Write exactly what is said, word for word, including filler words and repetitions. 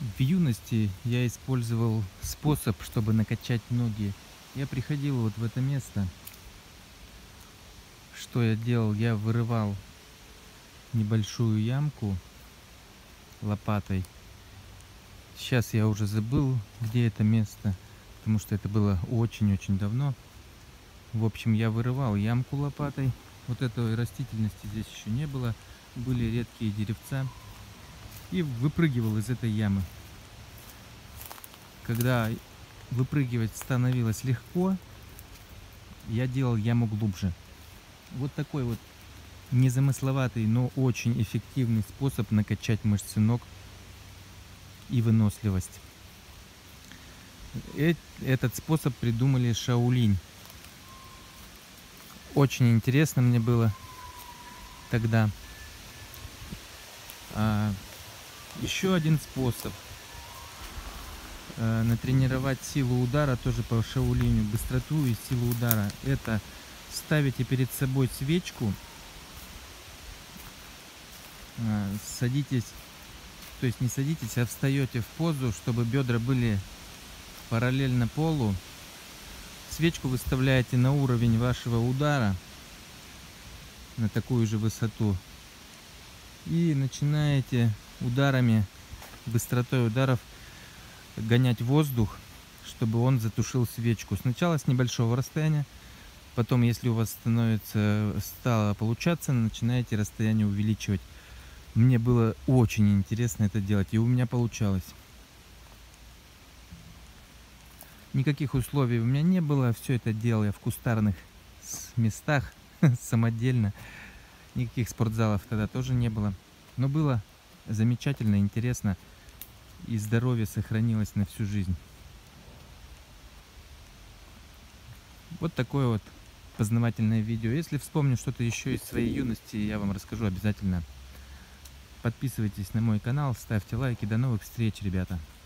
В юности я использовал способ, чтобы накачать ноги. Я приходил вот в это место. Что я делал? Я вырывал небольшую ямку лопатой. Сейчас я уже забыл, где это место, потому что это было очень-очень давно. В общем, я вырывал ямку лопатой. Вот этой растительности здесь еще не было. Были редкие деревца. И выпрыгивал из этой ямы. Когда выпрыгивать становилось легко, я делал яму глубже. Вот такой вот незамысловатый, но очень эффективный способ накачать мышцы ног и выносливость. Этот способ придумали Шаолинь. Очень интересно мне было тогда. А, еще один способ а, натренировать силу удара, тоже по Шаолиню, быстроту и силу удара. Это ставите перед собой свечку, а, садитесь, то есть не садитесь, а встаете в позу, чтобы бедра были параллельно полу. Свечку выставляете на уровень вашего удара, на такую же высоту. И начинаете ударами, быстротой ударов гонять воздух, чтобы он затушил свечку. Сначала с небольшого расстояния, потом, если у вас становится, стало получаться, начинаете расстояние увеличивать. Мне было очень интересно это делать, и у меня получалось. Никаких условий у меня не было, все это делал я в кустарных местах, самодельно. Никаких спортзалов тогда тоже не было. Но было замечательно, интересно, и здоровье сохранилось на всю жизнь. Вот такое вот познавательное видео. Если вспомню что-то еще из своей юности, я вам расскажу обязательно. Подписывайтесь на мой канал, ставьте лайки. До новых встреч, ребята!